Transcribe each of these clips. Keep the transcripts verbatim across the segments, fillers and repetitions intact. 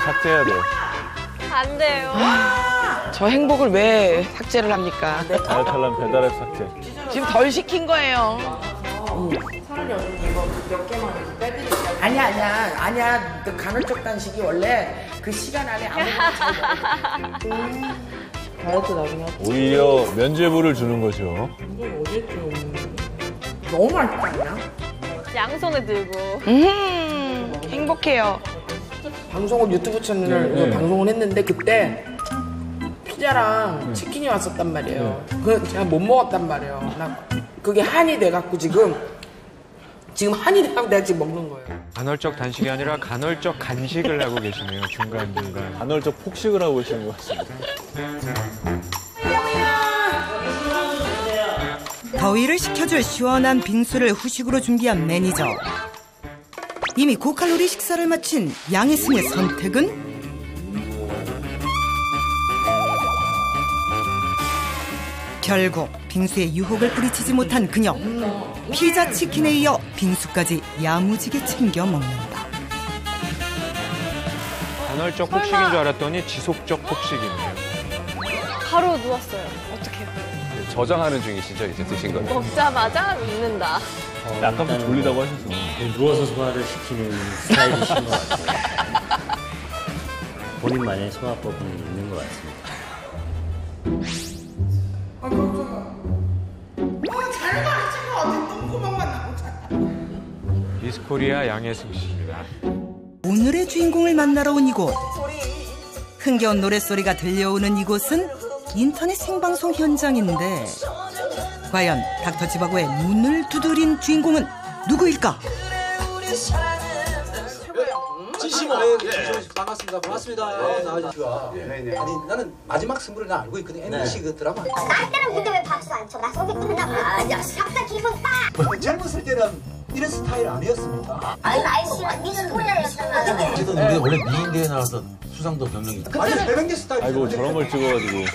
삭제해야 돼. 안 돼요. 저 행복을 왜 삭제를 합니까? 다이어트하려면 배달앱 삭제. 지금 덜 시킨 거예요. 사람이 언니 이거 몇 개만 해서 빼드릴게요. 아니야 아니야 아니야. 그 간헐적 단식이 원래 그 시간 안에 아무거나 잘 먹어. 다이어트 나중에 하고. 오히려 면죄부를 주는 거죠. 이걸 어딜 좀 너무 맛있지 않냐? 양손에 들고. 음, 행복해요. 방송을 유튜브 채널을 네, 네. 방송을 했는데 그때 피자랑 치킨이 왔었단 말이에요. 그 제가 못 먹었단 말이에요. 나 그게 한이 돼갖고 지금 지금 한이 돼갖고 내가 지금 먹는 거예요. 간헐적 단식이 아니라 간헐적 간식을 하고 계시네요. 중간중간. 간헐적 폭식을 하고 계시는 것 같습니다. 더위를 식혀줄 시원한 빙수를 후식으로 준비한 매니저. 이미 고칼로리 식사를 마친 양혜승의 선택은? 결국 빙수에 유혹을 뿌리치지 못한 그녀. 피자 치킨에 이어 빙수까지 야무지게 챙겨 먹는다. 간헐적 폭식인 줄 알았더니 지속적 폭식이네요. 바로 누웠어요. 어떡해요. 저장하는 중이시죠? 이제 드신 거. 먹자마자 눕는다. 근데 아까부터 졸리다고 하셔서. 누워서 소화를 시키는 스타일이신 것 같아요. 본인만의 소화법은 있는 것 같습니다. 아 깜짝이야. 아잘 마시고 어디 똥구멍만 나오잖아. 미스코리아 양혜승 씨입니다. 오늘의 주인공을 만나러 온 이곳. 흥겨운 노랫소리가 들려오는 이곳은 인터넷 생방송 현장인데 과연 닥터 지바고의 문을 두드린 주인공은 누구일까? 진심어. 네, 반갑습니다. 고맙습니다. 나와주시고. 네네. 아니 나는 마지막 승부를 나 알고 있거든. 엠비씨 그 드라마. 날 때는 근데 왜 박수 안 쳐? 나 소개 끝나고. 아니야. 박수 기분 딱. 젊었을 때는 이런 스타일 아니었습니다. 아니 날씨가 미스코리아였잖아. 저도 근데 원래 미인대회 나와서 수상도 경력이. 아니 배명계 스타일. 아이고 저런 걸 찍어가지고.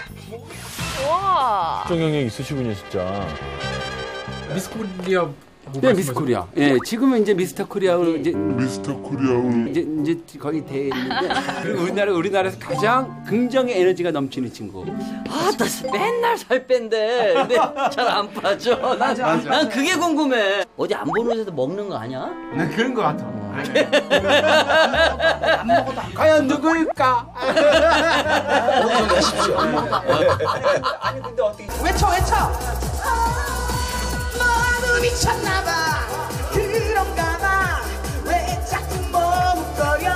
와. 특정 경력 있으시군요 진짜. 미스코리아. 네, 미스 코리아. 예, 지금은 이제 미스터 코리아로 이제 미스터 코리아로 이제 이제 거의 돼 있는데 그리고 우리나라 우리나라에서 가장 긍정의 에너지가 넘치는 친구. 아, 나 맨날 살 뺀데 근데 잘 안 빠져. 난, 맞아. 난 그게 궁금해. 어디 안 보는 데서 먹는 거 아니야? 난 그런 거 같아. 안 먹어도 안 과연 누구일까? 하십시오. 아니 근데 어떻게 외쳐 외쳐. 너무 미쳤나봐. 그런가봐. 왜 자꾸 머뭇거려.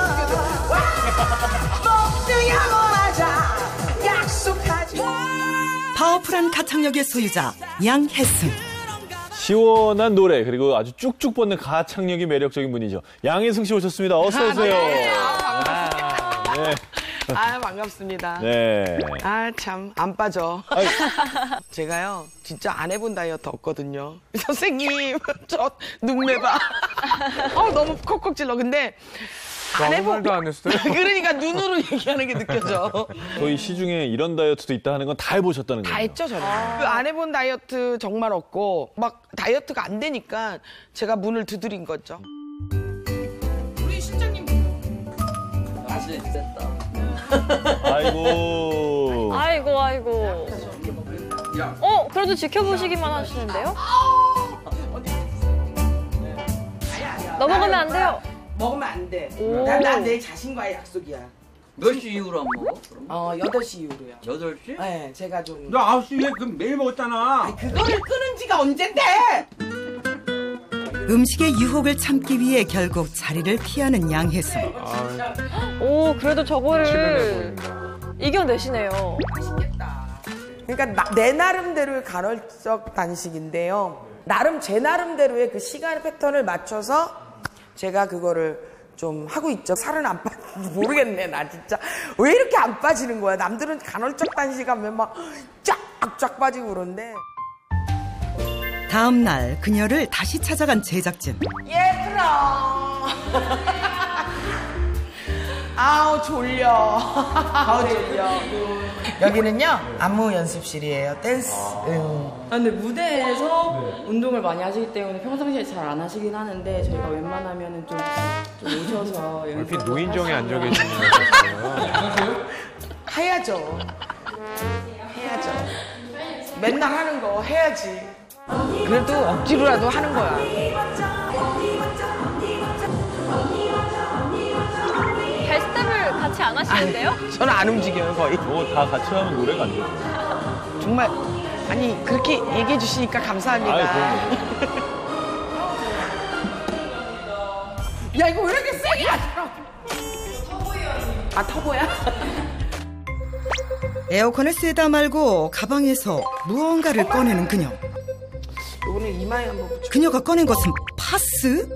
목표 영원하자. 약속하지. 파워풀한 가창력의 소유자 양혜승. 시원한 노래 그리고 아주 쭉쭉 뻗는 가창력이 매력적인 분이죠. 양혜승 씨 오셨습니다. 어서 오세요. 아, 네. 아, 반갑습니다. 네. 아, 참, 안 빠져. 제가요, 진짜 안 해본 다이어트 없거든요. 선생님, 저 눈매봐. 어, 너무 콕콕 찔러. 근데, 안 아무 해본. 말도 안 했어요. 그러니까 눈으로 얘기하는 게 느껴져. 저희 시중에 이런 다이어트도 있다 하는 건 다 해보셨다는 거예요. 다 했죠, 저는. 그 안 해본 다이어트 정말 없고, 막 다이어트가 안 되니까 제가 문을 두드린 거죠. 우리 실장님. 맛이 됐다. 아이고. 아이고, 아이고. 어, 그래도 지켜보시기만 하시는데요? 넘어가면 안 돼요. 먹으면 안 돼. 오. 난, 난 내 자신과의 약속이야. 몇 시 이후로 안 먹어? 그럼? 어, 여덟 시 이후로요. 여덟 시? 네, 제가 좀. 너 아홉 시에 그 매일 먹었잖아. 아니, 그거를 끊은 지가 언젠데! 음식의 유혹을 참기 위해 결국 자리를 피하는 양혜승. 오, 그래도 치근해 저거를 보인다. 이겨내시네요. 맛있겠다. 그러니까 나, 내 나름대로의 간헐적 단식인데요. 나름 제 나름대로의 그 시간 패턴을 맞춰서 제가 그거를 좀 하고 있죠. 살은 안 빠, 모르겠네, 나 진짜. 왜 이렇게 안 빠지는 거야? 남들은 간헐적 단식하면 막 쫙쫙 빠지고 그런데. 다음 날 그녀를 다시 찾아간 제작진. 얘들아. 아우 졸려. 아우 졸려. 여기는요 안무 연습실이에요. 댄스. 응. 아, 근데 무대에서 운동을 많이 하시기 때문에 평상시에 잘 안 하시긴 하는데 저희가 웬만하면은 좀, 좀 오셔서 이렇게 노인정에 앉아 계시는 거예요? 해야죠. 해야죠. 맨날 하는 거 해야지. 그래도 억지로라도 하는 거야. 발스텝을 같이 안 하시는데요? 아니, 저는 안 움직여요 거의. 뭐 다 같이 하면 노래가 안 돼요. 정말 아니 그렇게 얘기해 주시니까 감사합니다. 아유, 야 이거 왜 이렇게 세게 하시나? 아 터보야? 에어컨을 쐬다 말고 가방에서 무언가를 꺼내는 그녀. 이거는 이마에 한번 붙여. 그녀가 꺼낸 것은 파스?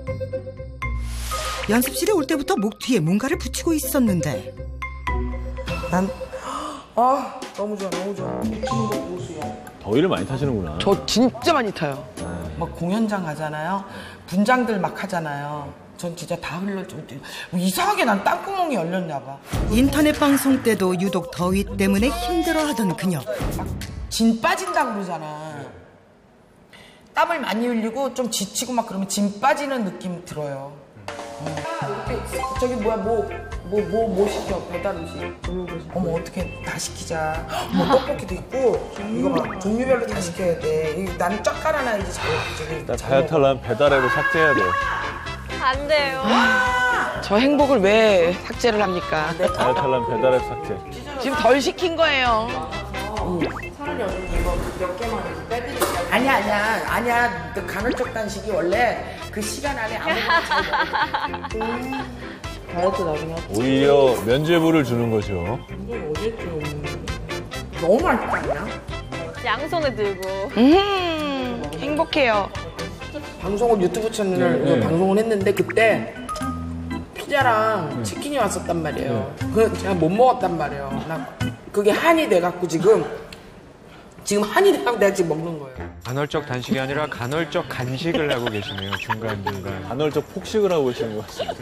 연습실에 올 때부터 목 뒤에 뭔가를 붙이고 있었는데 난 아 너무 좋아 너무 좋아. 붙이는 거 보수야. 더위를 많이 타시는구나. 저 진짜 많이 타요. 막 공연장 가잖아요. 분장들 막 하잖아요. 전 진짜 다 흘러 좀 이상하게 난 땀구멍이 열렸나 봐. 인터넷 방송 때도 유독 더위 때문에 힘들어하던 그녀. 막 진 빠진다고 그러잖아. 땀을 많이 흘리고 좀 지치고 막 그러면 진 빠지는 느낌 들어요. 어. 이렇게 저기 뭐야 뭐 뭐 뭐 뭐 시켜 배달 음식. 어머 어떻게 다 시키자. 뭐 떡볶이도 있고 이거 봐 종류별로 다 시켜야 돼. 이거 나는 쫙 깔아놔야지 잘 저기. 나 다이어트 하려면 배달앱을 삭제해야 돼. 안 돼요. 저 행복을 왜 삭제를 합니까? 다이어트 하려면 배달앱 삭제. 지금 덜 시킨 거예요. 차라리 언니 이거 몇 개만 이렇게 빼드릴게요. 아니야 아니야 아니야 그 간헐적 단식이 원래 그 시간 안에 아무것도 잘 먹어. 다이어트 나중에 하자. 오히려 면죄부를 주는 거죠. 이걸 어제쯤 너무 맛있지 않냐? 양손에 들고. 음 행복해요. 방송을 유튜브 채널을 네, 네. 방송을 했는데 그때 피자랑 네. 치킨이 왔었단 말이에요. 네. 그 제가 못 먹었단 말이에요. 나 그게 한이 돼갖고 지금 지금 한이 돼갖고 내가 지금 먹는 거예요. 간헐적 단식이 아니라 간헐적 간식을 하고 계시네요. 중간중간. 간헐적 폭식을 하고 계시는 것 같습니다.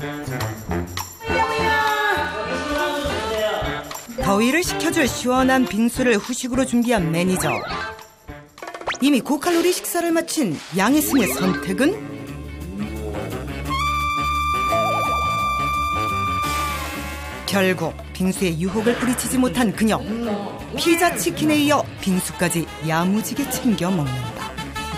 더위를 식혀줄 시원한 빙수를 후식으로 준비한 매니저. 이미 고칼로리 식사를 마친 양혜승의 선택은? 결국 빙수에 유혹을 뿌리치지 못한 그녀. 피자 치킨에 이어 빙수까지 야무지게 챙겨 먹는다.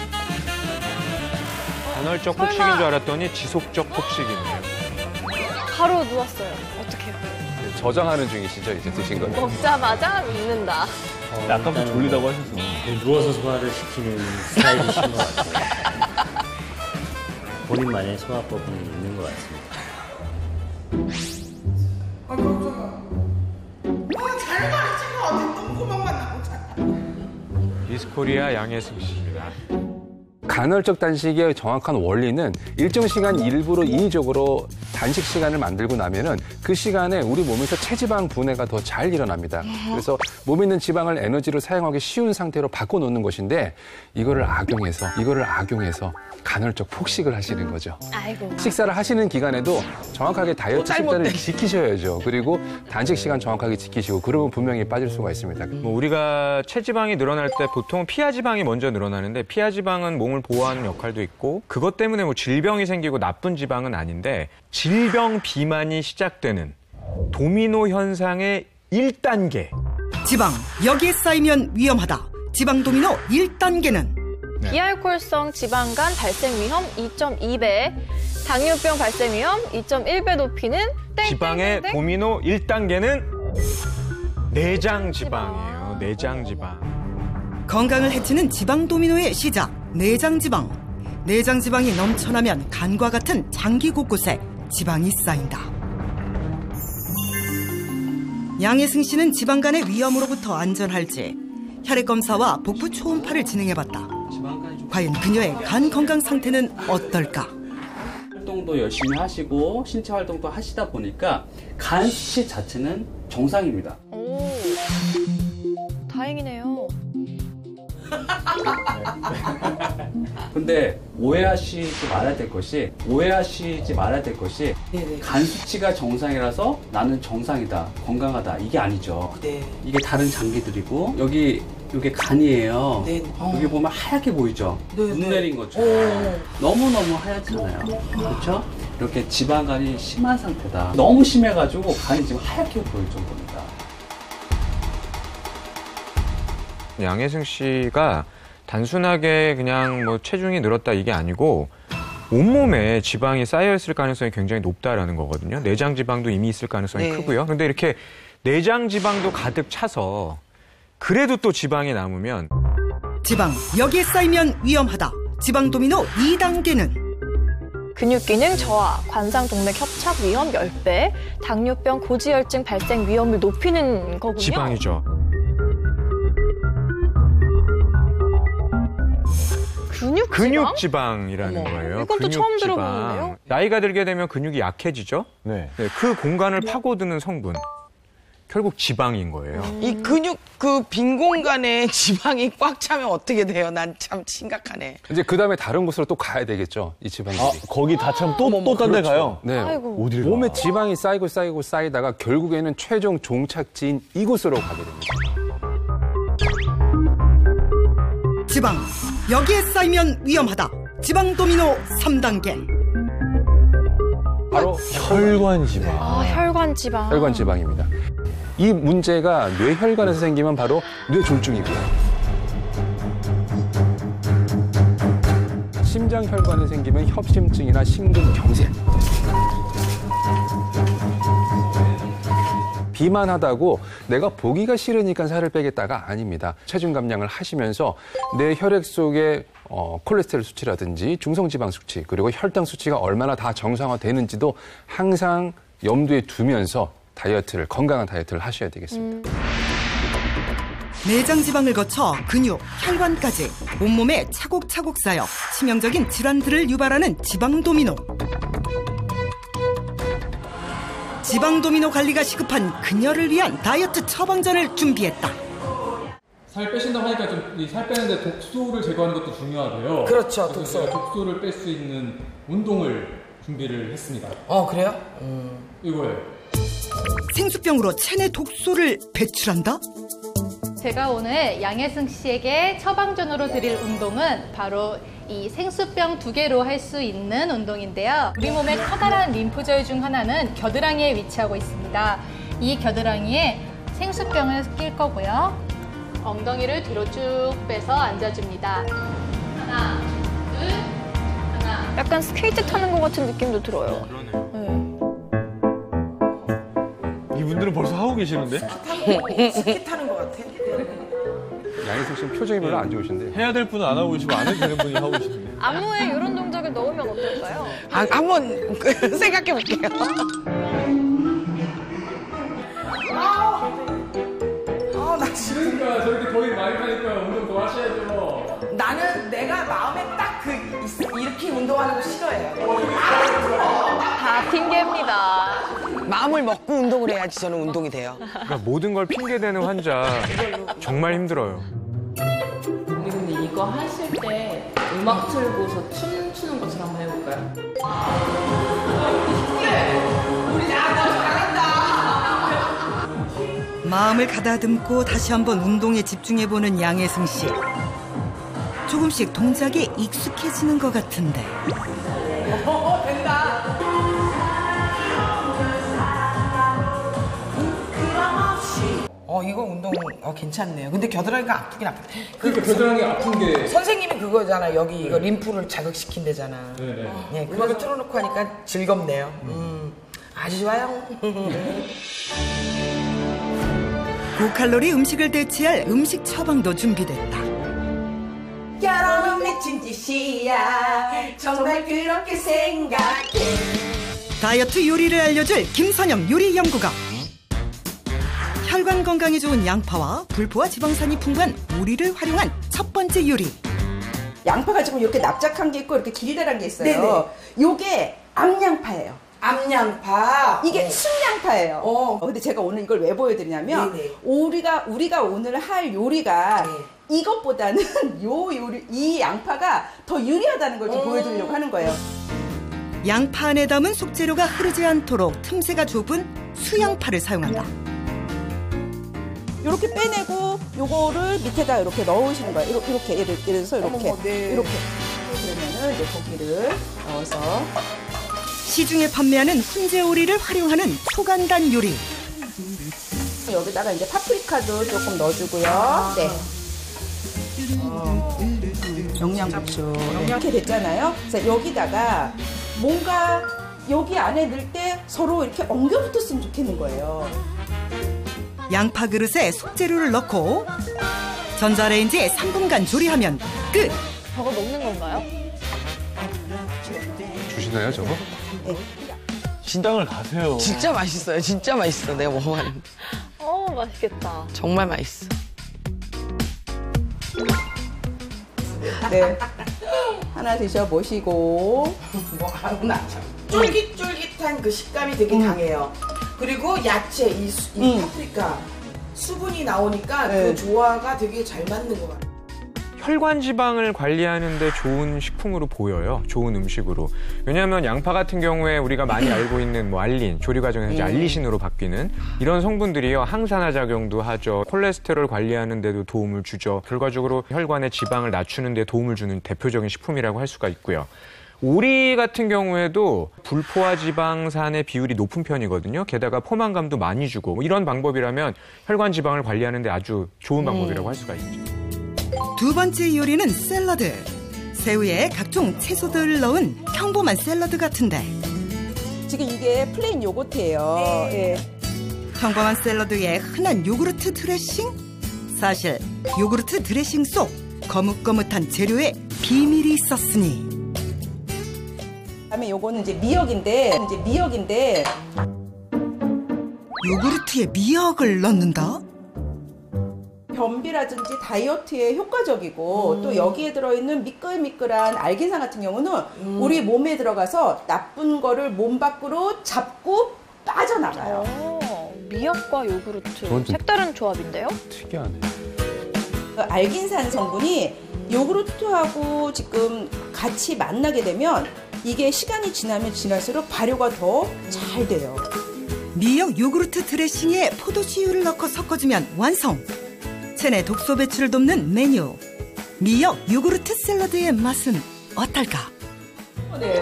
간헐적 폭식인 줄 알았더니 지속적 폭식이네요. 바로 누웠어요. 어떡해요? 저장하는 중이시죠, 이제 드신 건? 먹자마자 눕는다. 어, 아까부터 졸리다고 하셔서. 누워서 소화를 시키는 스타일이신 것 같아요. 본인만의 소화법은 있는 것 같습니다. 아 깜짝이야. 아잘 가르친 거 어디 똥구멍만 나오잖아. 미스코리아 양혜승 씨입니다. 간헐적 단식의 정확한 원리는 일정 시간 일부러 인위적으로 단식 시간을 만들고 나면은 그 시간에 우리 몸에서 체지방 분해가 더 잘 일어납니다. 그래서 몸에 있는 지방을 에너지로 사용하기 쉬운 상태로 바꿔놓는 것인데 이거를 악용해서 이거를 악용해서 간헐적 폭식을 하시는 거죠. 아이고. 식사를 하시는 기간에도 정확하게 다이어트 식단을 지키셔야죠. 그리고 단식 시간 정확하게 지키시고 그러면 분명히 빠질 수가 있습니다. 뭐 우리가 체지방이 늘어날 때 보통 피하지방이 먼저 늘어나는데 피하지방은 몸을 보호하는 역할도 있고 그것 때문에 뭐 질병이 생기고 나쁜 지방은 아닌데 질병 비만이 시작되는 도미노 현상의 일 단계. 지방, 여기에 쌓이면 위험하다. 지방 도미노 일 단계는 네. 비알코올성 지방간 발생 위험 이 점 이 배, 당뇨병 발생 위험 이 점 일 배 높이는 땡, 지방의 땡, 땡, 땡. 도미노 일 단계는 내장 지방이에요. 내장 지방. 건강을 해치는 지방 도미노의 시작, 내장 지방. 내장 지방이 넘쳐나면 간과 같은 장기 곳곳에 지방이 쌓인다. 양혜승 씨는 지방간의 위험으로부터 안전할지 혈액 검사와 복부 초음파를 진행해봤다. 과연 그녀의 간 건강 상태는 어떨까? 활동도 열심히 하시고 신체 활동도 하시다 보니까 간 수치 자체는 정상입니다. 오, 다행이네요. 근데 오해하시지 말아야 될 것이 오해하시지 말아야 될 것이 네네. 간 수치가 정상이라서 나는 정상이다, 건강하다 이게 아니죠. 네. 이게 다른 장기들이고 여기 이게 간이에요. 네. 여기 보면 하얗게 보이죠. 네, 눈 네. 내린 것처럼 오. 너무 너무 하얗잖아요. 그렇죠? 이렇게 지방간이 심한 상태다. 너무 심해가지고 간이 지금 하얗게 보일 정도입니다. 양혜승 씨가 단순하게 그냥 뭐 체중이 늘었다 이게 아니고 온몸에 지방이 쌓여 있을 가능성이 굉장히 높다라는 거거든요. 내장 지방도 이미 있을 가능성이 네. 크고요. 그런데 이렇게 내장 지방도 가득 차서 그래도 또 지방이 남으면 지방 여기에 쌓이면 위험하다. 지방 도미노 이 단계는 근육 기능 저하, 관상 동맥 협착 위험 십 배, 당뇨병 고지혈증 발생 위험을 높이는 거군요. 지방이죠. 근육 지방? 근육 지방이라는 어머, 거예요. 이건 또 근육 처음 지방. 들어보는데요? 나이가 들게 되면 근육이 약해지죠. 네. 네, 그 공간을 파고드는 성분. 결국 지방인 거예요. 이 근육 그 빈 공간에 지방이 꽉 차면 어떻게 돼요? 난 참 심각하네. 이제 그 다음에 다른 곳으로 또 가야 되겠죠. 이 지방들이. 아, 거기 다 차면 또, 또 딴 데 가요? 네. 아이고. 어딜 가? 몸에 지방이 쌓이고 쌓이고 쌓이다가 결국에는 최종 종착지인 이곳으로 가게 됩니다. 지방 여기에 쌓이면 위험하다. 지방 도미노 삼 단계. 바로 혈관 지방. 아, 혈관 지방. 혈관 지방입니다. 이 문제가 뇌혈관에서 생기면 바로 뇌졸중이고요. 심장혈관에 생기면 협심증이나 심근경색. 비만하다고 내가 보기가 싫으니까 살을 빼겠다가 아닙니다. 체중 감량을 하시면서 내 혈액 속에 어, 콜레스테롤 수치라든지 중성지방 수치 그리고 혈당 수치가 얼마나 다 정상화되는지도 항상 염두에 두면서 다이어트를 건강한 다이어트를 하셔야 되겠습니다. 음. 내장 지방을 거쳐 근육, 혈관까지 온몸에 차곡차곡 쌓여 치명적인 질환들을 유발하는 지방 도미노. 지방 도미노 관리가 시급한 그녀를 위한 다이어트 처방전을 준비했다. 살 빼신다고 하니까 좀 살 빼는데 독소를 제거하는 것도 중요하고요. 그렇죠, 독소. 제가 독소를 뺄 수 있는 운동을 준비를 했습니다. 어, 그래요? 음. 이거예요. 생수병으로 체내 독소를 배출한다? 제가 오늘 양혜승 씨에게 처방전으로 드릴 운동은 바로 이 생수병 두 개로 할 수 있는 운동인데요. 우리 몸의 커다란 림프절 중 하나는 겨드랑이에 위치하고 있습니다. 이 겨드랑이에 생수병을 낄 거고요. 엉덩이를 뒤로 쭉 빼서 앉아줍니다. 하나, 둘, 하나. 약간 스케이트 타는 것 같은 느낌도 들어요. 이분들은 벌써 하고 계시는데? 스키 타는 것 같아. 양혜승 씨는 표정이 별로 안 좋으신데. 해야 될 분은 안 하고 계시고 안 해도 되는 분이 하고 계시는데. 안무에 이런 동작을 넣으면 어떨까요? 아, 한번 생각해 볼게요. 아, 나 진짜. 그러니까 저렇게 더위 많이 타니까 운동 더 하셔야죠. 나는 내가 마음에 딱 그 이렇게 운동하는 거 싫어해요. 다 핑계입니다. 마음을 먹고 운동을 해야지 저는 운동이 돼요. 그러니까 모든 걸 핑계대는 환자 정말 힘들어요. 우리 근데 이거 하실 때 음악 틀고서 춤 추는 것처럼 한번 해볼까요? 우리 잘한다, 잘한다. 마음을 가다듬고 다시 한번 운동에 집중해보는 양혜승 씨. 조금씩 동작이 익숙해지는 것 같은데. 어, 된다. 어, 이거 운동 어, 괜찮네요. 근데 겨드랑이가 아프긴 아프다. 그러니까 겨드랑이 아픈 게 선생님이 그거잖아. 여기 이거 림프를 자극시킨대잖아. 네네. 네, 그거를 틀어놓고 하니까 즐겁네요. 음, 아주 좋아요. 고칼로리 음식을 대체할 음식 처방도 준비됐다. 결혼은 미친 짓이야. 정말 그렇게 생각해. 다이어트 요리를 알려줄 김선영 요리 연구가. 혈관 건강에 좋은 양파와 불포화 지방산이 풍부한 오리를 활용한 첫 번째 요리. 양파가 지금 이렇게 납작한 게 있고 이렇게 길다란 게 있어요. 네네. 요게 암양파예요. 암양파. 이게 어. 순양파예요. 어. 근데 제가 오늘 이걸 왜 보여드리냐면 네네. 우리가 우리가 오늘 할 요리가 네. 이것보다는 요 요리 이 양파가 더 유리하다는 걸 좀 음. 보여드리려고 하는 거예요. 양파 안에 담은 속재료가 흐르지 않도록 틈새가 좁은 수양파를 사용한다. 이렇게 빼내고 요거를 밑에다 이렇게 넣으시는 거예요. 이렇게, 이렇게 예를, 예를 들어서 이렇게 어머머, 네. 이렇게 그러면은 이제 고기를 넣어서 시중에 판매하는 훈제 오리를 활용하는 초간단 요리. 여기다가 이제 파프리카도 조금 넣어주고요. 네. 어, 영양고추 이렇게 됐잖아요. 그래서 여기다가 뭔가 여기 안에 넣을 때 서로 이렇게 엉겨붙었으면 좋겠는 거예요. 양파 그릇에 속재료를 넣고 전자레인지에 삼 분간 조리하면 끝. 저거 먹는 건가요? 주시나요, 저거? 네. 신당을 가세요. 진짜 맛있어요. 진짜 맛있어. 내가 먹어봤는데. 어, 맛있겠다. 정말 맛있어. 네. 하나 드셔보시고. 뭐 하구나. 쫄깃쫄깃한 그 식감이 되게 음. 강해요. 그리고 야채, 이, 수, 이 음. 파프리카 수분이 나오니까 네. 그 조화가 되게 잘 맞는 것 같아요. 혈관 지방을 관리하는 데 좋은 식품으로 보여요. 좋은 음식으로. 왜냐하면 양파 같은 경우에 우리가 많이 알고 있는 뭐 알린, 조리 과정에서 이제 알리신으로 바뀌는 이런 성분들이요. 항산화 작용도 하죠. 콜레스테롤 관리하는 데도 도움을 주죠. 결과적으로 혈관의 지방을 낮추는 데 도움을 주는 대표적인 식품이라고 할 수가 있고요. 오리 같은 경우에도 불포화 지방산의 비율이 높은 편이거든요. 게다가 포만감도 많이 주고 뭐 이런 방법이라면 혈관 지방을 관리하는 데 아주 좋은 방법이라고 할 수가 있죠. 두 번째 요리는 샐러드. 새우에 각종 채소들을 넣은 평범한 샐러드 같은데 지금 이게 플레인 요거트예요. 네. 예. 평범한 샐러드에 흔한 요구르트 드레싱? 사실 요구르트 드레싱 속 거뭇거뭇한 재료에 비밀이 있었으니 그다음에 요거는 이제 미역인데 이제 미역인데 요구르트에 미역을 넣는다? 변비라든지 다이어트에 효과적이고 음. 또 여기에 들어있는 미끌미끌한 알긴산 같은 경우는 음. 우리 몸에 들어가서 나쁜 거를 몸 밖으로 잡고 빠져나가요. 오, 미역과 요구르트. 저건 좀- 색다른 조합인데요? 특이하네. 그 알긴산 성분이 요구르트하고 지금 같이 만나게 되면 이게 시간이 지나면 지날수록 발효가 더 잘 돼요. 미역 요구르트 드레싱에 포도씨유를 넣고 섞어주면 완성! 체내 독소 배출을 돕는 메뉴 미역 요구르트 샐러드의 맛은 어떨까? 네.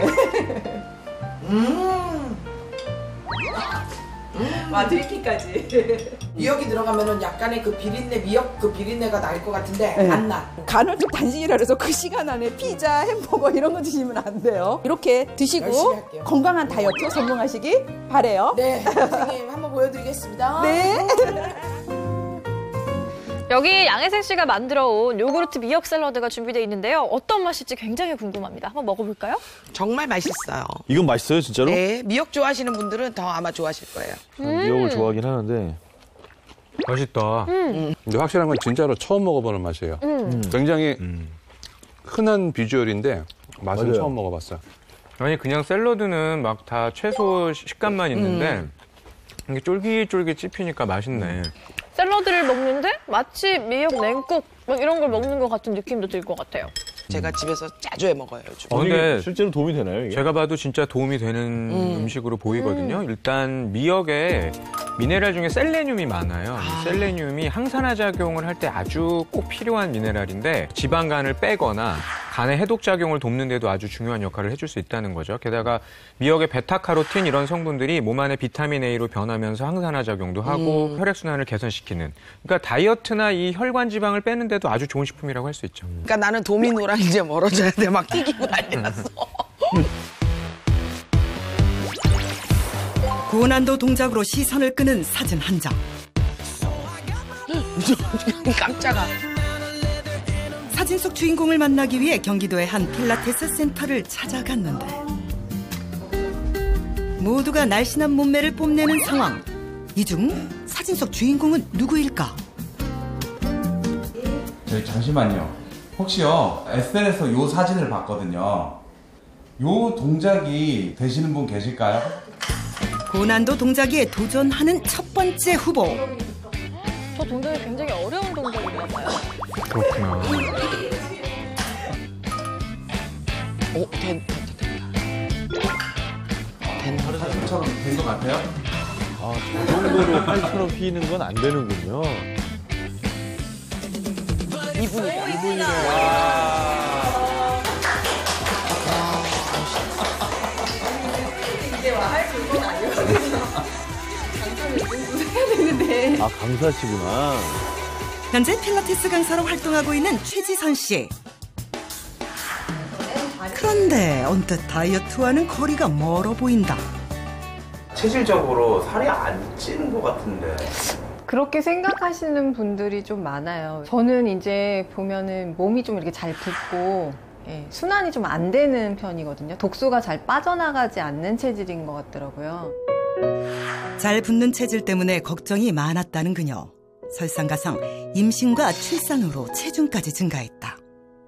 음. 와, 들키까지. 미역이 들어가면은 약간의 그 비린내, 미역 그 비린내가 날 것 같은데 네. 안 나. 간헐적 단식이라 그래서 그 시간 안에 피자, 햄버거 이런 거 드시면 안 돼요. 이렇게 열심히 드시고 할게요. 건강한 다이어트 성공하시기 바래요. 네, 선생님 한번 보여드리겠습니다. 네. 여기 양혜생 씨가 만들어온 요구르트 미역 샐러드가 준비되어 있는데요. 어떤 맛일지 굉장히 궁금합니다. 한번 먹어볼까요? 정말 맛있어요. 이건 맛있어요, 진짜로? 네, 미역 좋아하시는 분들은 더 아마 좋아하실 거예요. 음. 미역을 좋아하긴 하는데. 맛있다. 음. 근데 확실한 건 진짜로 처음 먹어보는 맛이에요. 음. 굉장히 흔한 비주얼인데 맛은 맞아요. 처음 먹어봤어요. 아니 그냥 샐러드는 막 다 채소 식감만 있는데 이게 쫄깃쫄깃 씹히니까 맛있네. 샐러드를 먹는데 마치 미역 냉국 막 이런 걸 먹는 것 같은 느낌도 들 것 같아요. 제가 집에서 자주 해 먹어요, 요즘. 어, 근데 실제로 도움이 되나요, 이게? 제가 봐도 진짜 도움이 되는 음. 음식으로 보이거든요. 일단 미역에 미네랄 중에 셀레늄이 많아요. 이 셀레늄이 항산화 작용을 할 때 아주 꼭 필요한 미네랄인데 지방간을 빼거나 간의 해독 작용을 돕는 데도 아주 중요한 역할을 해줄 수 있다는 거죠. 게다가 미역의 베타카로틴 이런 성분들이 몸 안에 비타민 A로 변하면서 항산화 작용도 하고 음. 혈액순환을 개선시키는. 그러니까 다이어트나 이 혈관 지방을 빼는 데도 아주 좋은 식품이라고 할 수 있죠. 그러니까 나는 도미노랑 이제 멀어져야 돼. 막 튀기고 난리 났어. 고난도 동작으로 시선을 끄는 사진 한 장. 깜짝아. 사진 속 주인공을 만나기 위해 경기도의 한 필라테스 센터를 찾아갔는데 모두가 날씬한 몸매를 뽐내는 상황. 이 중 사진 속 주인공은 누구일까? 저희 잠시만요. 혹시요 에스엔에스에서 요 사진을 봤거든요. 요 동작이 되시는 분 계실까요? 고난도 동작에 도전하는 첫 번째 후보. 저 동작이 굉장히 어려운 동작인가 봐요. 그렇구나. 오, 된, 팔처럼 된 것 같아요? 아, 저 정도로 팔처럼 휘는 건 안 되는군요. 이분이다, 이분이다. 아, 강사시구나. 현재 필라테스 강사로 활동하고 있는 최지선 씨. 그런데 언뜻 다이어트와는 거리가 멀어 보인다. 체질적으로 살이 안 찌는 것 같은데. 그렇게 생각하시는 분들이 좀 많아요. 저는 이제 보면은 몸이 좀 이렇게 잘 붓고 예, 순환이 좀 안 되는 편이거든요. 독소가 잘 빠져나가지 않는 체질인 것 같더라고요. 잘 붙는 체질 때문에 걱정이 많았다는 그녀. 설상가상 임신과 출산으로 체중까지 증가했다.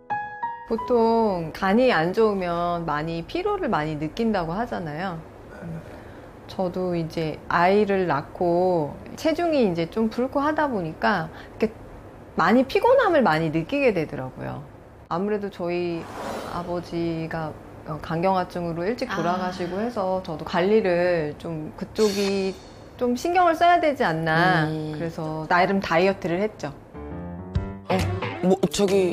보통 간이 안 좋으면 많이 피로를 많이 느낀다고 하잖아요. 저도 이제 아이를 낳고 체중이 이제 좀 불고 하다 보니까 이렇게 많이 피곤함을 많이 느끼게 되더라고요. 아무래도 저희 아버지가 간경화증으로 일찍 돌아가시고 해서 저도 관리를 좀 그쪽이 좀 신경을 써야 되지 않나. 음. 그래서 나름 다이어트를 했죠. 어, 뭐 저기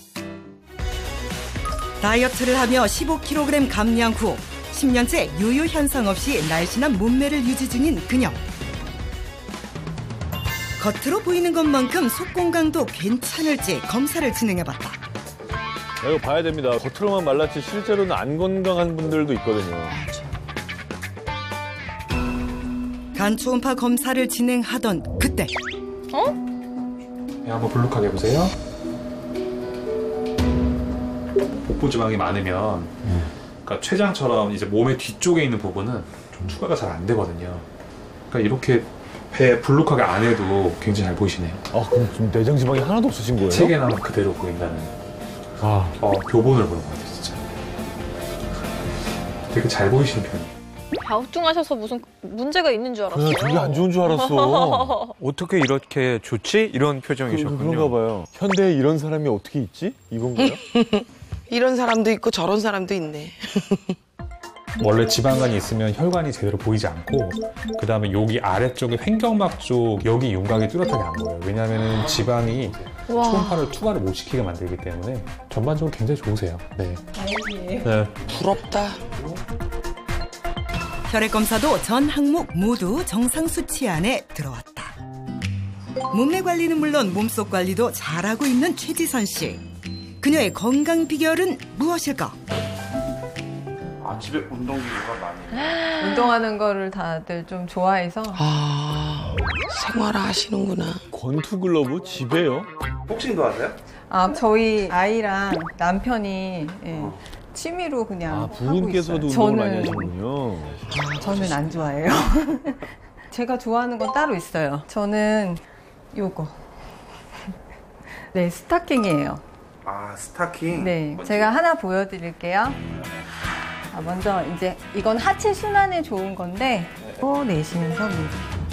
다이어트를 하며 십오 킬로그램 감량 후 십 년째 요요 현상 없이 날씬한 몸매를 유지 중인 그녀. 겉으로 보이는 것만큼 속 건강도 괜찮을지 검사를 진행해봤다. 이거 봐야 됩니다. 겉으로만 말랐지 실제로는 안 건강한 분들도 있거든요. 간 초음파 검사를 진행하던 그때. 어? 배 한번 볼록하게 해보세요. 복부 지방이 많으면, 그러니까 췌장처럼 이제 몸의 뒤쪽에 있는 부분은 좀 추가가 잘 안 되거든요. 그러니까 이렇게 배 볼록하게 안 해도 굉장히 잘 보이시네요. 아, 그럼 지금 내장 지방이 하나도 없으신 거예요? 체계는 그대로 보인다는. 아, 어, 교본을 보는 것 같아요, 진짜. 되게 잘 보이시는 편이에요. 갸우뚱하셔서 무슨 문제가 있는 줄 알았어요. 그냥 되게 안 좋은 줄 알았어. 어떻게 이렇게 좋지? 이런 표정이셨군요. 그, 그런가 봐요. 현대에 이런 사람이 어떻게 있지? 이건가요? 이런 사람도 있고 저런 사람도 있네. 원래 지방간이 있으면 혈관이 제대로 보이지 않고, 그 다음에 여기 아래쪽에 횡격막 쪽 여기 윤곽이 뚜렷하게 안 보여요. 왜냐하면 지방이 와. 초음파를 투과를 못 시키게 만들기 때문에 전반적으로 굉장히 좋으세요. 네. 네. 부럽다. 혈액 검사도 전 항목 모두 정상 수치 안에 들어왔다. 몸매 관리는 물론 몸속 관리도 잘하고 있는 최지선 씨. 그녀의 건강 비결은 무엇일까? 아, 집에 운동기구가 많이. 운동하는 거를 다들 좀 좋아해서. 아, 생활화 하시는구나. 권투 글러브 집에요? 복싱도 하세요? 아, 저희 아이랑 남편이 예, 취미로 그냥 아, 부인께서도 하고 있어요. 운동을 많이 저는- 하시는군요. 저는 안 좋아해요. 제가 좋아하는 건 따로 있어요. 저는 요거. 네, 스타킹이에요. 아, 스타킹? 네, 제가 하나 보여드릴게요. 아, 먼저 이제 이건 하체 순환에 좋은 건데 또 내쉬면서 무릎.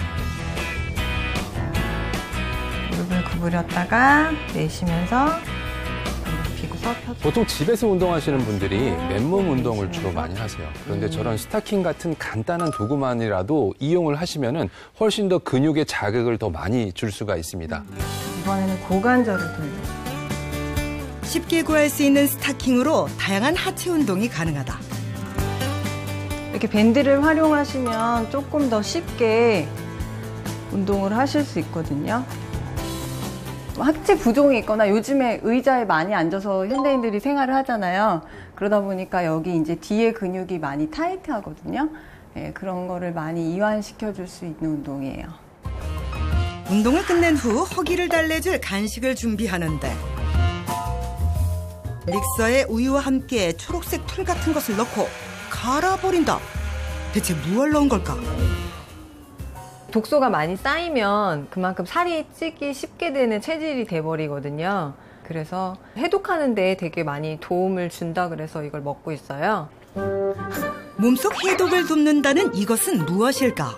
무릎을 구부렸다가 내쉬면서 무릎 펴고서 펴줘. 보통 집에서 운동하시는 분들이 맨몸 운동을 주로 많이 하세요. 그런데 저런 스타킹 같은 간단한 도구만이라도 이용을 하시면은 훨씬 더 근육에 자극을 더 많이 줄 수가 있습니다. 이번에는 고관절을 돌려. 쉽게 구할 수 있는 스타킹으로 다양한 하체 운동이 가능하다. 이렇게 밴드를 활용하시면 조금 더 쉽게 운동을 하실 수 있거든요. 하체 부종이 있거나 요즘에 의자에 많이 앉아서 현대인들이 생활을 하잖아요. 그러다 보니까 여기 이제 뒤에 근육이 많이 타이트하거든요. 네, 그런 거를 많이 이완시켜 줄 수 있는 운동이에요. 운동을 끝낸 후 허기를 달래줄 간식을 준비하는데 믹서에 우유와 함께 초록색 풀 같은 것을 넣고 갈아버린다. 대체 무얼 넣은 걸까? 독소가 많이 쌓이면 그만큼 살이 찌기 쉽게 되는 체질이 돼버리거든요. 그래서 해독하는 데 되게 많이 도움을 준다 그래서 이걸 먹고 있어요. 몸속 해독을 돕는다는 이것은 무엇일까?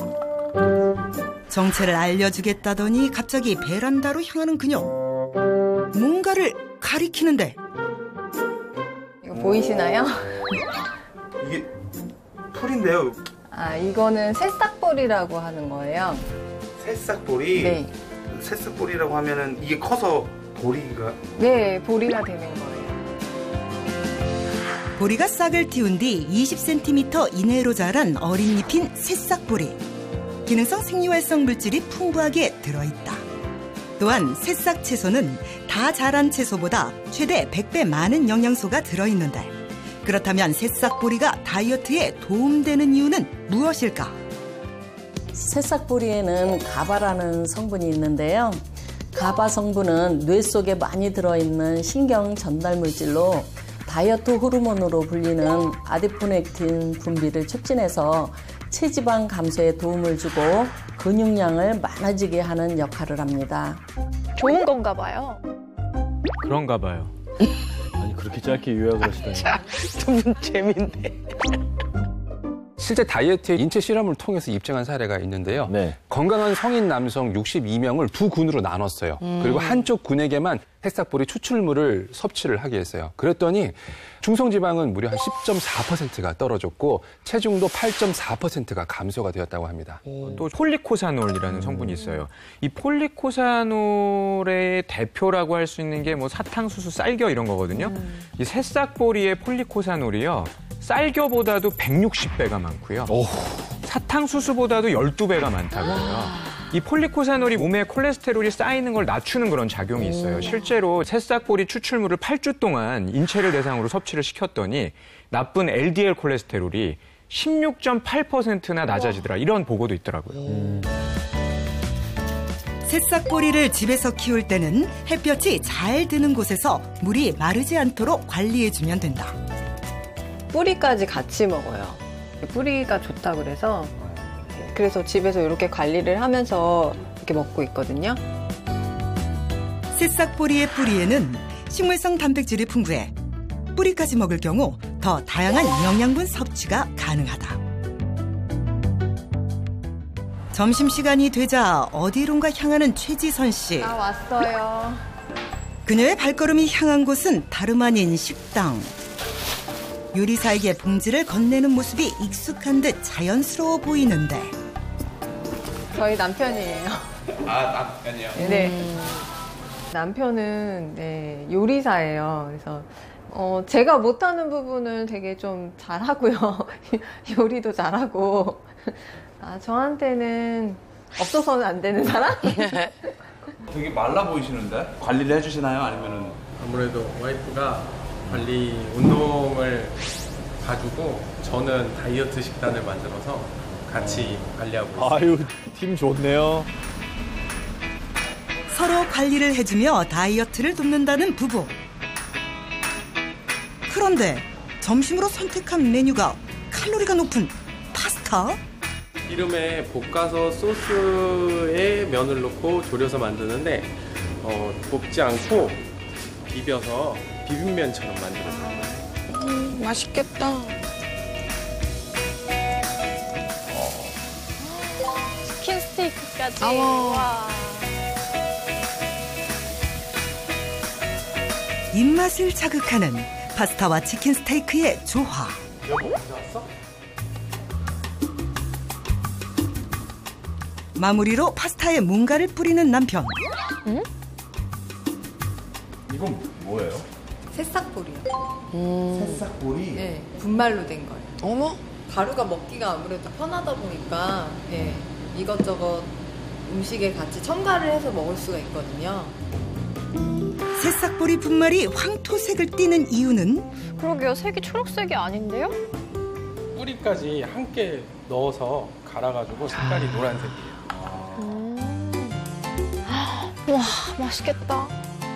정체를 알려주겠다더니 갑자기 베란다로 향하는 그녀. 뭔가를 가리키는데. 이거 보이시나요? 이게 풀인데요. 아, 이거는 새싹볼이라고 하는 거예요. 새싹볼이? 네. 새싹볼이라고 하면은 이게 커서 보리가? 네, 보리가 되는 거예요. 보리가 싹을 틔운 뒤 이십 센티미터 이내로 자란 어린 잎인 새싹보리. 기능성 생리활성 물질이 풍부하게 들어있다. 또한 새싹 채소는 다 자란 채소보다 최대 백 배 많은 영양소가 들어있는데, 그렇다면 새싹보리가 다이어트에 도움되는 이유는 무엇일까? 새싹보리에는 가바라는 성분이 있는데요. 가바 성분은 뇌 속에 많이 들어있는 신경 전달 물질로 다이어트 호르몬으로 불리는 아디포넥틴 분비를 촉진해서 체지방 감소에 도움을 주고 근육량을 많아지게 하는 역할을 합니다. 좋은 건가 봐요. 그런가 봐요. 아니, 그렇게 짧게 요약을 하시다니. 두 분 재밌네. 실제 다이어트의 인체 실험을 통해서 입증한 사례가 있는데요. 네. 건강한 성인 남성 육십이 명을 두 군으로 나눴어요. 음. 그리고 한쪽 군에게만 새싹보리 추출물을 섭취를 하게 했어요. 그랬더니 중성지방은 무려 한 십 점 사 퍼센트가 떨어졌고 체중도 팔 점 사 퍼센트가 감소가 되었다고 합니다. 또 폴리코사놀이라는 성분이 있어요. 이 폴리코사놀의 대표라고 할 수 있는 게 뭐 사탕수수, 쌀겨 이런 거거든요. 음. 이 새싹보리의 폴리코사놀이요. 쌀겨보다도 백육십 배가 많고요. 오. 사탕수수보다도 열두 배가 많다고요. 이 폴리코사놀이 몸에 콜레스테롤이 쌓이는 걸 낮추는 그런 작용이 있어요. 실제로 새싹보리 추출물을 팔 주 동안 인체를 대상으로 섭취를 시켰더니 나쁜 엘디엘 콜레스테롤이 십육 점 팔 퍼센트나 낮아지더라. 이런 보고도 있더라고요. 음. 새싹보리를 집에서 키울 때는 햇볕이 잘 드는 곳에서 물이 마르지 않도록 관리해주면 된다. 뿌리까지 같이 먹어요. 뿌리가 좋다 그래서 그래서 집에서 이렇게 관리를 하면서 이렇게 먹고 있거든요. 새싹보리의 뿌리에는 식물성 단백질이 풍부해 뿌리까지 먹을 경우 더 다양한 영양분 섭취가 가능하다. 점심시간이 되자 어디론가 향하는 최지선 씨. 나 왔어요. 그녀의 발걸음이 향한 곳은 다름 아닌 식당. 요리사에게 봉지를 건네는 모습이 익숙한 듯 자연스러워 보이는데. 저희 남편이에요. 아, 남편이요? 네. 음. 남편은 네, 요리사예요. 그래서 어, 제가 못하는 부분을 되게 좀 잘하고요. 요리도 잘하고. 아, 저한테는 없어서는 안 되는 사람? 되게 말라 보이시는데? 관리를 해주시나요? 아니면은? 아무래도 와이프가 관리 운동을 봐주고 저는 다이어트 식단을 만들어서 같이 관리하고 있어요. 아유, 팀 좋네요. 서로 관리를 해주며 다이어트를 돕는다는 부부. 그런데 점심으로 선택한 메뉴가 칼로리가 높은 파스타? 기름에 볶아서 소스에 면을 넣고 졸여서 만드는데 어, 볶지 않고 비벼서 비빔면처럼 만들어요. 음, 맛있겠다. 치킨 스테이크까지. 와. 입맛을 자극하는 파스타와 치킨 스테이크의 조화. 여보, 언제 왔어? 마무리로 파스타에 뭔가를 뿌리는 남편. 응? 이건 뭐예요? 새싹보리요. 음. 새싹보리? 네, 분말로 된 거예요. 어머? 가루가 먹기가 아무래도 편하다 보니까 네, 이것저것 음식에 같이 첨가를 해서 먹을 수가 있거든요. 새싹보리 분말이 황토색을 띠는 이유는? 그러게요. 색이 초록색이 아닌데요? 뿌리까지 함께 넣어서 갈아가지고 색깔이 노란색이에요. 와, 맛있겠다.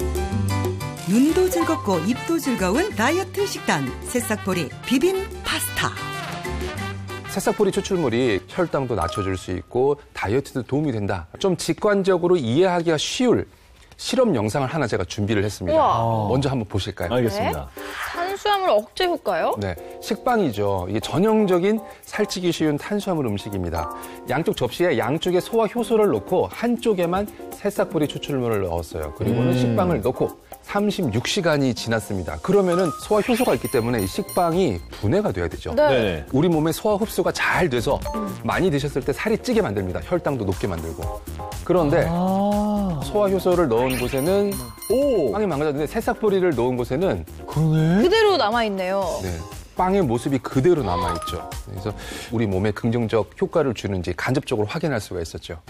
눈도 즐겁고 입도 즐거운 다이어트 식단 새싹보리 비빔 파스타. 새싹보리 추출물이 혈당도 낮춰줄 수 있고 다이어트도 도움이 된다. 좀 직관적으로 이해하기가 쉬울 실험 영상을 하나 제가 준비를 했습니다. 우와. 먼저 한번 보실까요? 알겠습니다. 네? 탄수화물 억제 효과요? 네, 식빵이죠. 이게 전형적인 살찌기 쉬운 탄수화물 음식입니다. 양쪽 접시에 양쪽에 소화 효소를 넣고 한쪽에만 새싹보리 추출물을 넣었어요. 그리고는 음. 식빵을 넣고 삼십육 시간이 지났습니다. 그러면은 소화 효소가 있기 때문에 이 식빵이 분해가 돼야 되죠. 네. 네. 우리 몸에 소화 흡수가 잘 돼서 많이 드셨을 때 살이 찌게 만듭니다. 혈당도 높게 만들고. 그런데 아. 소화 효소를 넣은 곳에는 오! 빵이 망가졌는데 새싹보리를 넣은 곳에는 그러네. 그대로 남아있네요. 네. 빵의 모습이 그대로 남아있죠. 그래서 우리 몸에 긍정적 효과를 주는지 간접적으로 확인할 수가 있었죠.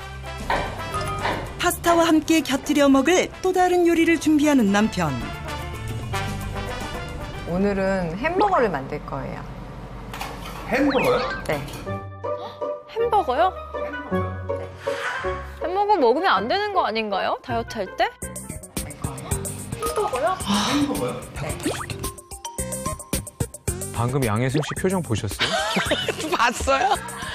파스타와 함께 곁들여 먹을 또 다른 요리를 준비하는 남편. 오늘은 햄버거를 만들 거예요. 햄버거요? 네. 햄버거요? 햄버거 먹으면 안 되는 거 아닌가요? 다이어트 할 때? 햄버거요? 햄버거요? 방금 양혜승 씨 표정 보셨어요? 봤어요?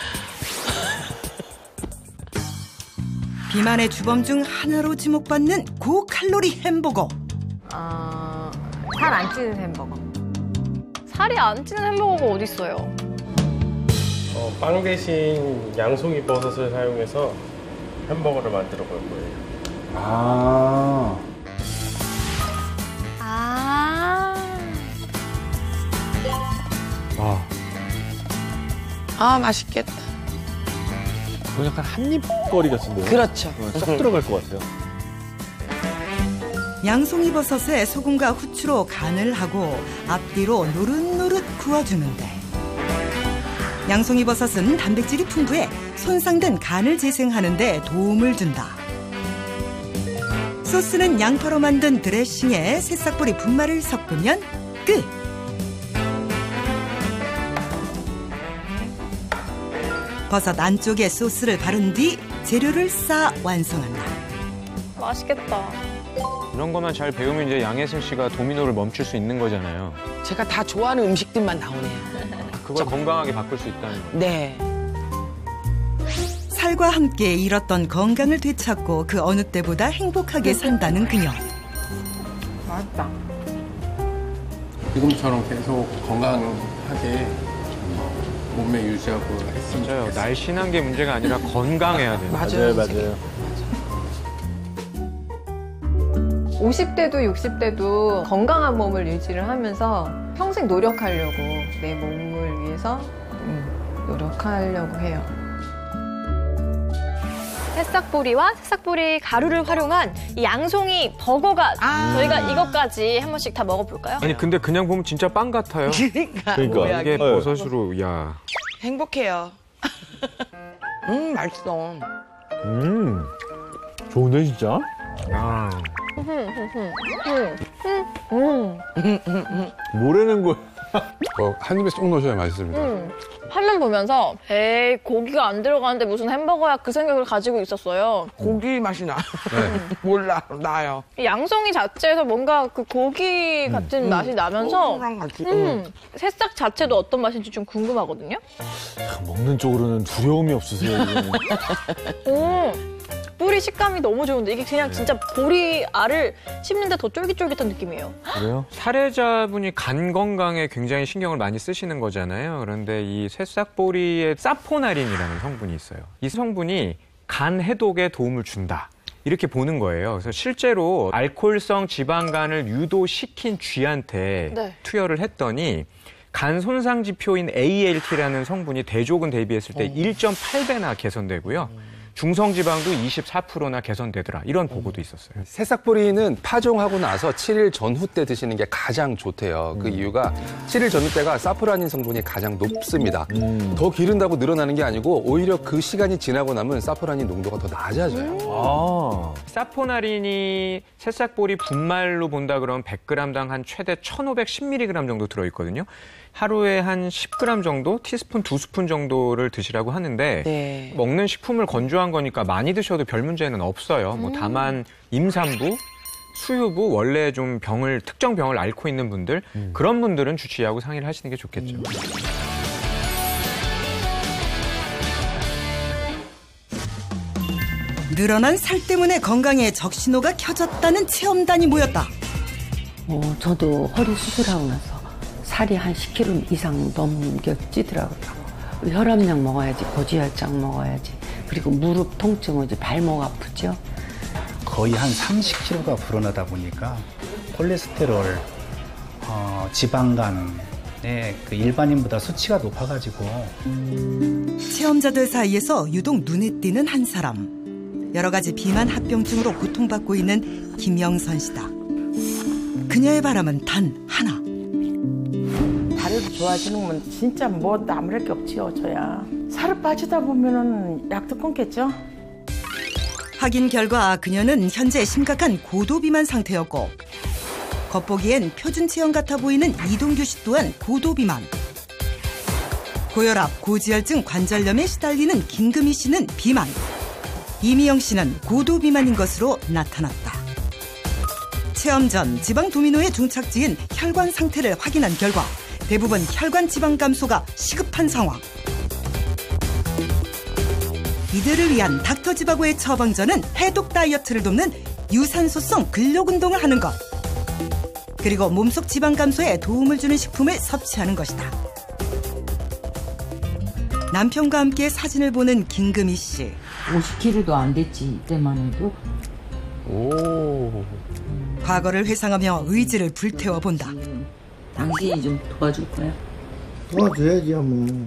비만의 주범 중 하나로 지목받는 고칼로리 햄버거. 아, 살 안 찌는 햄버거. 살이 안 찌는 햄버거가 어딨어요? 어, 빵 대신 양송이 버섯을 사용해서 햄버거를 만들어 볼 거예요. 아. 아. 아, 아, 맛있겠다. 그건 약간 한입거리 같은데요? 그렇죠. 어, 쏙 들어갈 것 같아요. 양송이버섯에 소금과 후추로 간을 하고 앞뒤로 노릇노릇 구워주는데 양송이버섯은 단백질이 풍부해 손상된 간을 재생하는 데 도움을 준다. 소스는 양파로 만든 드레싱에 새싹보리 분말을 섞으면 끝! 버섯 안쪽에 소스를 바른 뒤 재료를 쌓아 완성한다. 맛있겠다. 이런 것만 잘 배우면 이제 양혜승 씨가 도미노를 멈출 수 있는 거잖아요. 제가 다 좋아하는 음식들만 나오네요. 그걸 건강하게 바꿀 수 있다는 거예요. 네. 살과 함께 잃었던 건강을 되찾고 그 어느 때보다 행복하게 산다는 그녀. 맛있다. 지금처럼 계속 건강하게 몸매 유지하고 했으면 맞아요. 좋겠어요. 날씬한 게 문제가 아니라 건강해야 돼요. 맞아요, 맞아요. 오십 대도 육십 대도 건강한 몸을 유지를 하면서 평생 노력하려고 내 몸을 위해서 음, 노력하려고 해요. 새싹보리와 새싹보리 가루를 활용한 이 양송이 버거가 아. 저희가 이것까지 한 번씩 다 먹어볼까요? 아니 근데 그냥 보면 진짜 빵 같아요. 그러니까. 그러니까. 이게 네. 버섯으로 야. 행복해요. 음, 맛있어. 음, 좋은데 진짜? 아. 뭐라는 거야? 어, 한 입에 쏙 넣으셔야 맛있습니다. 음. 화면 보면서 에이 고기가 안 들어가는데 무슨 햄버거야 그 생각을 가지고 있었어요. 고기 맛이 나. 네. 몰라, 나요. 이 양송이 자체에서 뭔가 그 고기 같은 음. 맛이 나면서 소스랑 같이. 음, 새싹 자체도 어떤 맛인지 좀 궁금하거든요. 먹는 쪽으로는 두려움이 없으세요, 이거는. 음. 뿌리 식감이 너무 좋은데 이게 그냥 진짜 보리 알을 씹는데 더 쫄깃쫄깃한 느낌이에요. 그래요? 사례자분이 간 건강에 굉장히 신경을 많이 쓰시는 거잖아요. 그런데 이 새싹보리에 사포나린이라는 성분이 있어요. 이 성분이 간 해독에 도움을 준다. 이렇게 보는 거예요. 그래서 실제로 알코올성 지방간을 유도시킨 쥐한테 네. 투여를 했더니 간 손상 지표인 에이엘티라는 성분이 대조군 대비했을 때 일 점 팔 배나 개선되고요. 중성지방도 이십사 퍼센트나 개선되더라. 이런 보고도 있었어요. 새싹보리는 파종하고 나서 칠 일 전후 때 드시는 게 가장 좋대요. 그 이유가 칠 일 전후 때가 사포라닌 성분이 가장 높습니다. 음. 더 기른다고 늘어나는 게 아니고 오히려 그 시간이 지나고 나면 사포라닌 농도가 더 낮아져요. 아. 사포나린이 새싹보리 분말로 본다 그러면 백 그램당 한 최대 천오백십 밀리그램 정도 들어있거든요. 하루에 한 십 그램 정도, 티스푼 두 스푼 정도를 드시라고 하는데 네. 먹는 식품을 건조한 거니까 많이 드셔도 별 문제는 없어요. 뭐 다만 임산부, 수유부, 원래 좀 병을 특정 병을 앓고 있는 분들 그런 분들은 주치의하고 상의를 하시는 게 좋겠죠. 늘어난 살 때문에 건강에 적신호가 켜졌다는 체험단이 모였다. 어, 저도 허리 수술하고 나서 살이 한 십 킬로그램 이상 넘겨 찌더라고요. 혈압약 먹어야지, 고지혈장 먹어야지. 그리고 무릎 통증은 이제 발목 아프죠. 거의 한 삼십 킬로그램가 불어나다 보니까 콜레스테롤, 어, 지방간에 그 일반인보다 수치가 높아가지고. 체험자들 사이에서 유독 눈에 띄는 한 사람. 여러 가지 비만 합병증으로 고통받고 있는 김영선 씨다. 그녀의 바람은 단 하나. 다리도 좋아지는 건 진짜 뭐 남을 게 없지요, 저야. 살을 빠지다 보면은 약도 끊겠죠? 확인 결과 그녀는 현재 심각한 고도비만 상태였고 겉보기엔 표준 체형 같아 보이는 이동규 씨 또한 고도비만. 고혈압, 고지혈증, 관절염에 시달리는 김금희 씨는 비만. 이미영 씨는 고도비만인 것으로 나타났다. 체험 전 지방 도미노의 종착지인 혈관 상태를 확인한 결과 대부분 혈관 지방 감소가 시급한 상황. 이들을 위한 닥터지바고의 처방전은 해독 다이어트를 돕는 유산소성 근력 운동을 하는 것. 그리고 몸속 지방 감소에 도움을 주는 식품을 섭취하는 것이다. 남편과 함께 사진을 보는 김금희 씨. 오십 킬로그램도 안 됐지, 이때만 해도. 오. 과거를 회상하며 의지를 불태워 본다. 당신이 좀 도와줄 거야? 도와줘야지 뭐.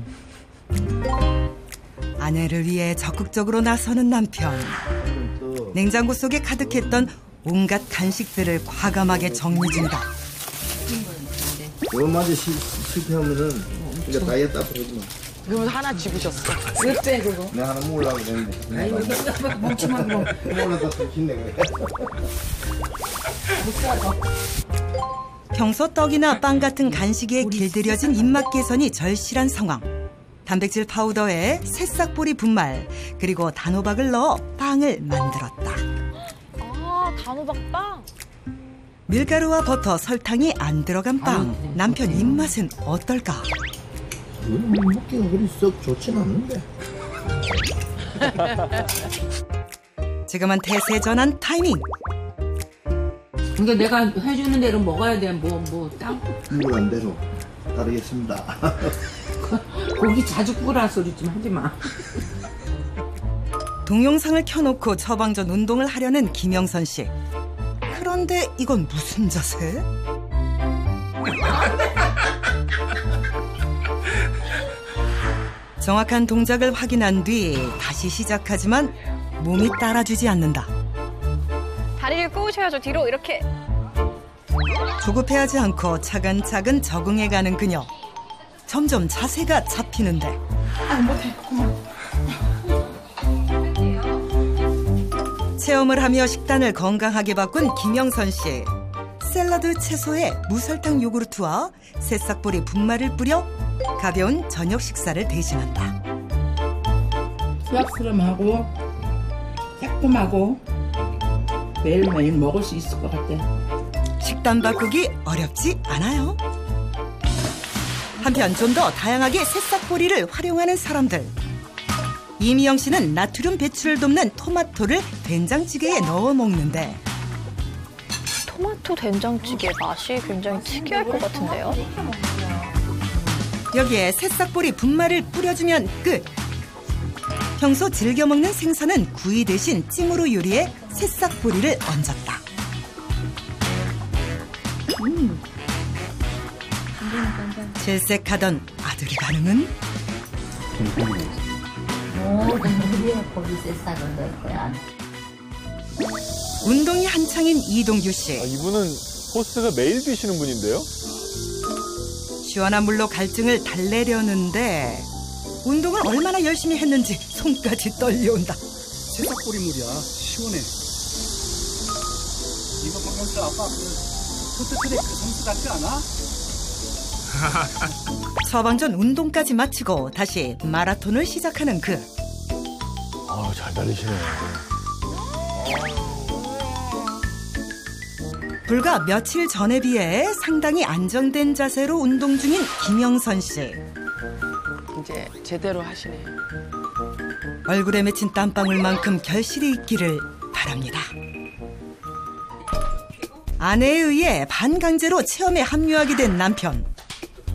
아내를 위해 적극적으로 나서는 남편. 냉장고 속에 가득했던 온갖 간식들을 과감하게 정리 중이다. 이것마저 실패하면은 이제 다이어트 앞으로 하지 마. 그러면 하나 집으셨어. 왜 빼, 그거? 내가 하나 먹으려고 그랬는데. 아이고, 뭉치만 먹어. 오늘 더 힘내, 그래. 평소 떡이나 빵 같은 간식에 길들여진 입맛 개선이 절실한 상황. 단백질 파우더에 새싹보리 분말 그리고 단호박을 넣어 빵을 만들었다. 아, 단호박빵? 밀가루와 버터, 설탕이 안 들어간 빵. 남편 입맛은 어떨까? 이건 먹기가 그리 썩 좋진 않는데. 지금은 태세 전환 타이밍. 그러니까 내가 해주는 대로 먹어야 돼. 뭐, 뭐, 땅? 구울한 대로 따르겠습니다. 고기 자주 구우라는 소리 좀 하지 마. 동영상을 켜놓고 처방전 운동을 하려는 김영선 씨. 그런데 이건 무슨 자세? 정확한 동작을 확인한 뒤 다시 시작하지만 몸이 따라주지 않는다. 다리를 꼬우셔야죠. 뒤로 이렇게. 조급해하지 않고 차근차근 적응해가는 그녀. 점점 자세가 잡히는데. 아, 못해. 그만. 체험을 하며 식단을 건강하게 바꾼 김영선 씨. 샐러드 채소에 무설탕 요구르트와 새싹보리 분말을 뿌려 가벼운 저녁 식사를 대신한다. 수학스름하고 새콤하고 매일매일 먹을 수 있을 것 같아. 식단 바꾸기 어렵지 않아요. 한편 좀 더 다양하게 새싹보리를 활용하는 사람들. 이미영 씨는 나트륨 배출을 돕는 토마토를 된장찌개에 넣어 먹는데 토마토 된장찌개 맛이 굉장히 특이할 것 같은데요? 여기에 새싹보리 분말을 뿌려주면 끝. 평소 즐겨 먹는 생선은 구이 대신 찜으로 요리해 새싹보리를 얹었다. 음. 질색하던 아들의 반응은? 오, 우리야 거기 새싹을 넣을 거야. 운동이 한창인 이동규 씨. 아, 이분은 포스가 매일 뛰시는 분인데요? 시원한 물로 갈증을 달래려는데 운동을 얼마나 열심히 했는지 손까지 떨려온다. 새싹보리 물이야. 시원해. 이거 보면서 아빠 그 포트트랙 그 선수 같지 않아? 처방전 운동까지 마치고 다시 마라톤을 시작하는 그. 아, 잘 달리시네. 불과 며칠 전에 비해 상당히 안정된 자세로 운동 중인 김영선 씨. 이제 제대로 하시네. 얼굴에 맺힌 땀방울만큼 결실이 있기를 바랍니다. 아내에 의해 반강제로 체험에 합류하게 된 남편.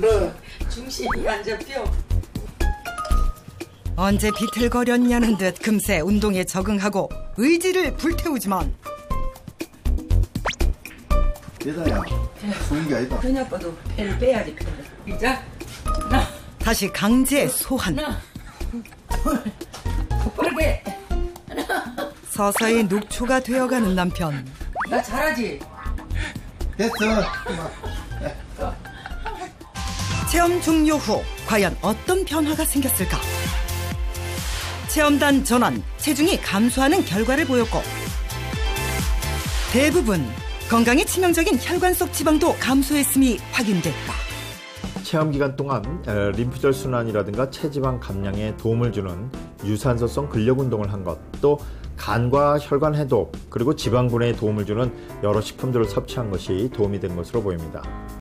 중심이 안 잡혀. 언제 비틀거렸냐는 듯 금세 운동에 적응하고 의지를 불태우지만 얘다야, 좋은 게 아니다. 현이 아빠도 배를 빼야지, 배를. 이자. 하나. 다시 강제 소환. 하나. 둘. 빠르게. 서서히 녹초가 되어가는 남편. 나 잘하지? 됐어. 체험 종료 후 과연 어떤 변화가 생겼을까? 체험단 전원 체중이 감소하는 결과를 보였고 대부분 건강에 치명적인 혈관 속 지방도 감소했음이 확인됐다. 체험 기간 동안 림프절 순환이라든가 체지방 감량에 도움을 주는 유산소성 근력 운동을 한 것, 또 간과 혈관 해독, 그리고 지방 분해에 도움을 주는 여러 식품들을 섭취한 것이 도움이 된 것으로 보입니다.